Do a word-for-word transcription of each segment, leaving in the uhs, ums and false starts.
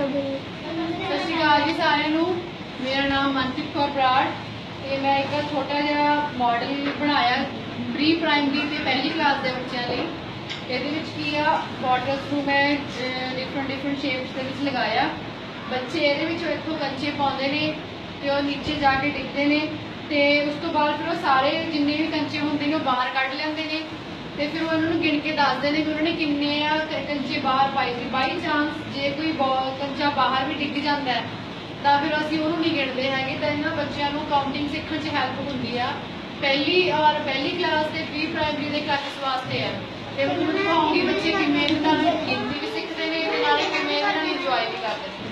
सत श्री अकाल जी सारिਆਂ ਨੂੰ। मेरा नाम मनप्रीत कौर ब्रार ਤੇ मैं एक छोटा जिहा मॉडल बनाया प्री प्राइमरी ते पहली क्लास के बच्चों लिए। ਇਹਦੇ ਵਿੱਚ ਕੀ ਆ बॉटल्स ਨੂੰ मैं डिफरेंट डिफरेंट शेप्स ਦੇ ਵਿੱਚ ਲਗਾਇਆ। ਬੱਚੇ ਇਹਦੇ ਵਿੱਚ ਇੱਥੋਂ ਕੰਚੇ ਪਾਉਂਦੇ ਨੇ ਤੇ ਉਹ ਨੀਚੇ ਜਾ ਕੇ ਡਿੱਗਦੇ ਨੇ ਤੇ ਉਸ ਤੋਂ ਬਾਅਦ ਫਿਰ ਉਹ ਸਾਰੇ ਜਿੰਨੇ ਵੀ ਕੰਚੇ ਹੁੰਦੇ ਨੇ ਉਹ ਬਾਹਰ ਕੱਢ ਲੈਂਦੇ ਨੇ ਤੇ ਫਿਰ ਉਹ ਉਹਨਾਂ ਨੂੰ ਗਿਣ ਕੇ ਦੱਸਦੇ ਨੇ ਕਿ ਉਹਨਾਂ ਨੇ ਕਿੰਨੇ ਆ ਕੰਚੇ ਬਾਹਰ ਪਾਏ ਸੀ। ਬਾਈ ਚਾਂਸ ਜੇ ਕੋਈ ਕੰਚਾ ਬਾਹਰ ਵੀ ਡਿੱਗ ਜਾਂਦਾ ਹੈ ਤਾਂ ਫਿਰ ਅਸੀਂ ਉਹਨੂੰ ਨਹੀਂ ਗਿਣਦੇ ਹੈਗੇ। ਤਾਂ ਇਹਨਾਂ ਬੱਚਿਆਂ ਨੂੰ ਕਾਊਂਟਿੰਗ ਸਿੱਖਣ 'ਚ ਹੈਲਪ ਹੁੰਦੀ ਆ। ਪਹਿਲੀ ਔਰ ਪਹਿਲੀ ਕਲਾਸ ਤੇ ਪ੍ਰੀ ਪ੍ਰਾਇਮਰੀ ਦੇ ਕਲਾਸਿਸ ਵਾਸਤੇ ਆ ਤੇ ਉਹ ਤੁਹਾਨੂੰ ਦਿਖਾਉਂਗੀ ਬੱਚੇ ਕਿਵੇਂ ਇਹਨਾਂ ਨਾਲ ਗਿਣਤੀ ਵੀ ਸਿੱਖਦੇ ਨੇ ਤੇ ਨਾਲੇ ਕਿਵੇਂ ਇਹਨਾਂ ਨਾਲ ਇੰਜੋਏ ਵੀ ਕਰਦੇ ਨੇ।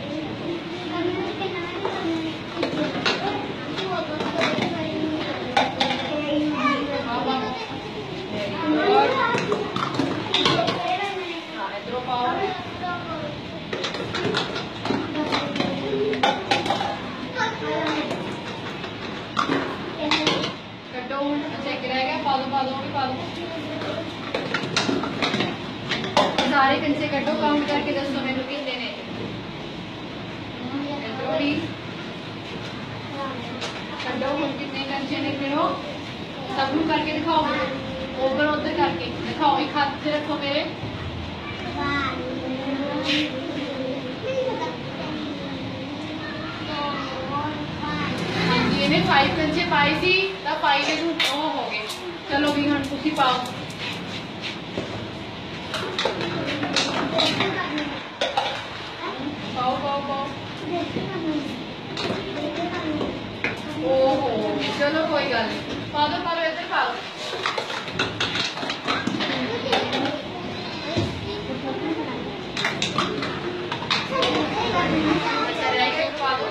सारे कंचे कटो काउंट करके दसो मैनू कितने ने। कटो हम कितने कंचे ने गिनो सबनू करके दिखाओ। ओवर उधर करके दिखाओ। एक हाथ से रखो मेरे। हाँ जी इन्हें फाइव कंचे पाए सी तो फाइव हो गए। चलो भी हम तुसी पाओ। पाओ पाओ पाओ। ओहो चलो कोई गल नहीं। पा दो पा दो इधर पा दो। अच्छा रह गया पा दो।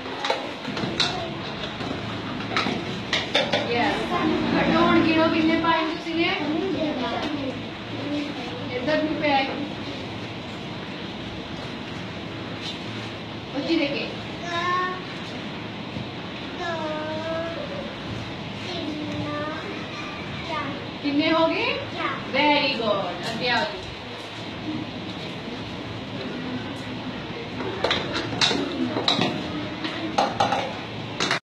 यस कटो हुण गिनो किन्ने पाए तुसीं ने। इधर भी पे आए उची देखे कितने हो गए। वेरी गुड अगे आओ।